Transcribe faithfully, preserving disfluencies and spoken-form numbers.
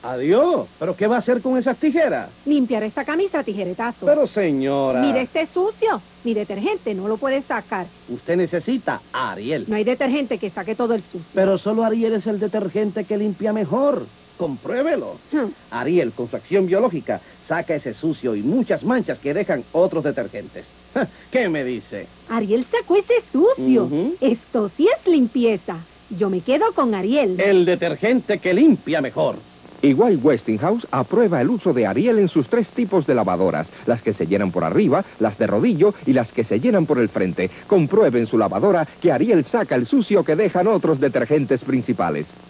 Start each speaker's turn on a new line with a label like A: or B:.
A: Adiós. ¿Pero qué va a hacer con esas tijeras?
B: Limpiar esta camisa a tijeretazo.
A: Pero señora...
B: Mire, este sucio. Mi detergente no lo puede sacar.
A: Usted necesita a Ariel.
B: No hay detergente que saque todo el sucio.
A: Pero solo Ariel es el detergente que limpia mejor. Compruébelo.
B: Hmm.
A: Ariel, con su acción biológica, saca ese sucio y muchas manchas que dejan otros detergentes. ¿Qué me dice?
B: Ariel sacó ese sucio.
A: Uh-huh.
B: Esto sí es limpieza. Yo me quedo con Ariel.
A: El detergente que limpia mejor.
C: Igual Westinghouse aprueba el uso de Ariel en sus tres tipos de lavadoras, las que se llenan por arriba, las de rodillo y las que se llenan por el frente. Compruebe en su lavadora que Ariel saca el sucio que dejan otros detergentes principales.